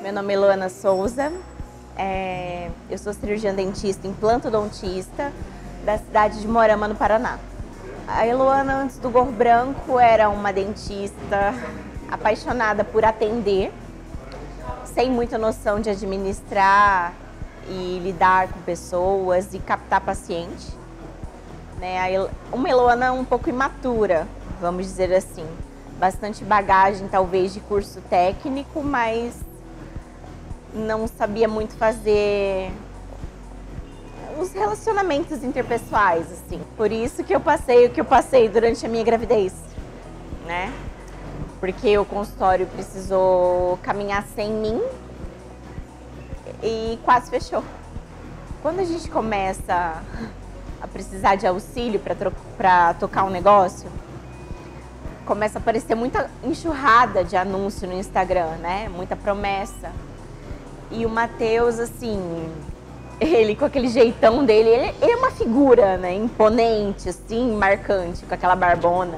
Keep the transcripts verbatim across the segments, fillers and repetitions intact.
Meu nome é Luana Souza, é, eu sou cirurgiã dentista, implantodontista, da cidade de Moarama, no Paraná. A Luana, antes do Gorro Branco, era uma dentista apaixonada por atender, sem muita noção de administrar e lidar com pessoas e captar paciente. Né? Uma Luana um pouco imatura, vamos dizer assim. Bastante bagagem, talvez, de curso técnico, mas não sabia muito fazer os relacionamentos interpessoais, assim. Por isso que eu passei o que eu passei durante a minha gravidez, né? Porque o consultório precisou caminhar sem mim e quase fechou. Quando a gente começa a precisar de auxílio para tocar um negócio, começa a aparecer muita enxurrada de anúncio no Instagram, né? Muita promessa. E o Matheus, assim, ele com aquele jeitão dele, ele, ele é uma figura, né? Imponente, assim, marcante, com aquela barbona.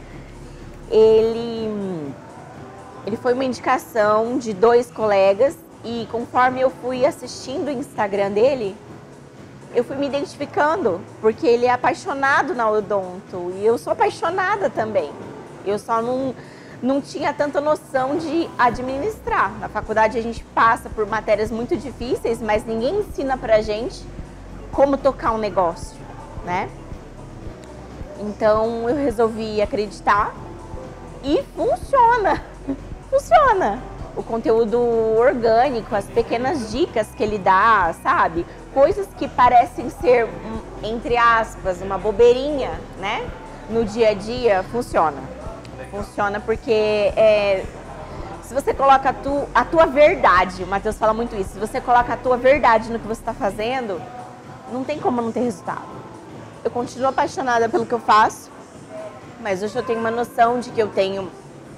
Ele, ele foi uma indicação de dois colegas e conforme eu fui assistindo o Instagram dele, eu fui me identificando, porque ele é apaixonado na odonto e eu sou apaixonada também. Eu só não, não tinha tanta noção de administrar. Na faculdade a gente passa por matérias muito difíceis, mas ninguém ensina pra gente como tocar um negócio, né? Então eu resolvi acreditar e funciona, funciona. O conteúdo orgânico, as pequenas dicas que ele dá, sabe? Coisas que parecem ser, entre aspas, uma bobeirinha, né? No dia a dia, funciona. Funciona porque é, se você coloca a, tu, a tua verdade, o Matheus fala muito isso, se você coloca a tua verdade no que você está fazendo, não tem como não ter resultado. Eu continuo apaixonada pelo que eu faço, mas hoje eu tenho uma noção de que eu tenho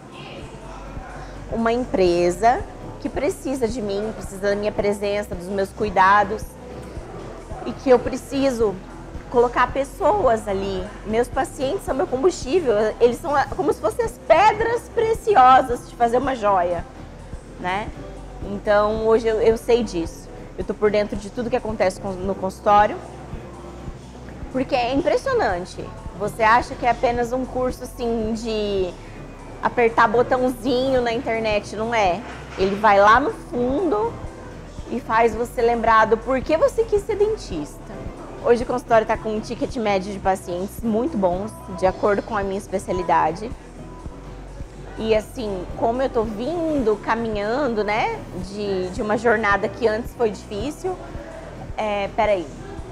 uma empresa que precisa de mim, precisa da minha presença, dos meus cuidados e que eu preciso colocar pessoas ali. Meus pacientes são meu combustível, eles são como se fossem as pedras preciosas de fazer uma joia, né? Então hoje eu, eu sei disso, eu tô por dentro de tudo que acontece no consultório, porque é impressionante. Você acha que é apenas um curso assim de apertar botãozinho na internet, não é? Ele vai lá no fundo e faz você lembrar do porquê você quis ser dentista. Hoje o consultório está com um ticket médio de pacientes muito bons, de acordo com a minha especialidade. E assim, como eu tô vindo, caminhando, né, de, de uma jornada que antes foi difícil, é, peraí,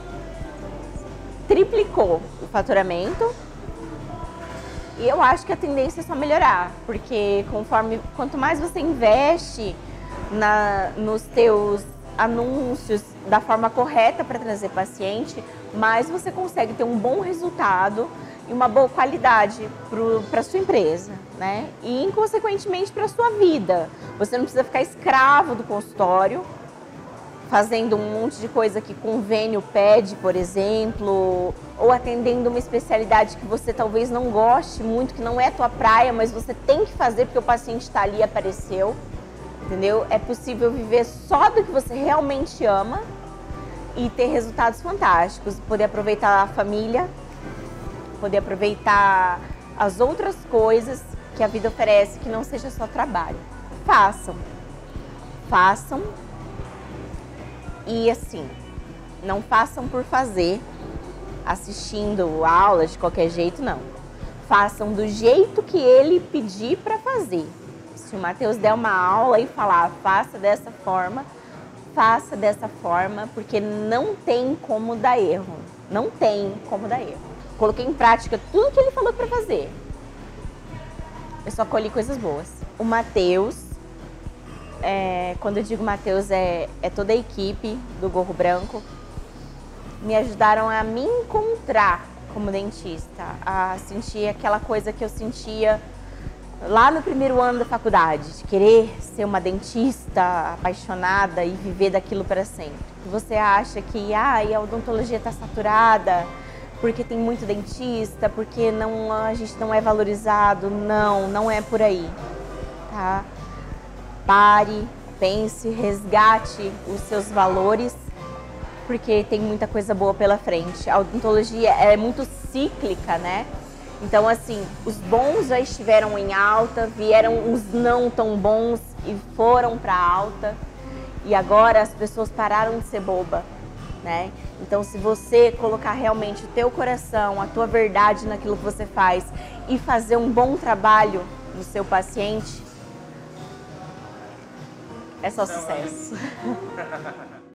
triplicou o faturamento. E eu acho que a tendência é só melhorar, porque conforme, quanto mais você investe na, nos teus anúncios da forma correta para trazer paciente, mais você consegue ter um bom resultado e uma boa qualidade para a sua empresa, né? E, consequentemente, para a sua vida. Você não precisa ficar escravo do consultório, fazendo um monte de coisa que convênio pede, por exemplo, ou atendendo uma especialidade que você talvez não goste muito, que não é tua praia, mas você tem que fazer porque o paciente está ali e apareceu, entendeu? É possível viver só do que você realmente ama e ter resultados fantásticos, poder aproveitar a família, poder aproveitar as outras coisas que a vida oferece, que não seja só trabalho. Façam, façam. E assim, não façam por fazer, assistindo aulas de qualquer jeito, não. Façam do jeito que ele pedir para fazer. Se o Matheus der uma aula e falar, faça dessa forma, faça dessa forma, porque não tem como dar erro. Não tem como dar erro. Coloquei em prática tudo que ele falou para fazer. Eu só colhi coisas boas. O Matheus, É, quando eu digo Matheus, é, é toda a equipe do Gorro Branco, me ajudaram a me encontrar como dentista, a sentir aquela coisa que eu sentia lá no primeiro ano da faculdade, de querer ser uma dentista apaixonada e viver daquilo para sempre. Você acha que ah, a odontologia está saturada porque tem muito dentista, porque não, a gente não é valorizado? Não, não é por aí, tá? Pare, pense, resgate os seus valores, porque tem muita coisa boa pela frente. A odontologia é muito cíclica, né? Então, assim, os bons já estiveram em alta, vieram os não tão bons e foram para alta. E agora as pessoas pararam de ser boba, né? Então, se você colocar realmente o teu coração, a tua verdade naquilo que você faz e fazer um bom trabalho no seu paciente, é só sucesso.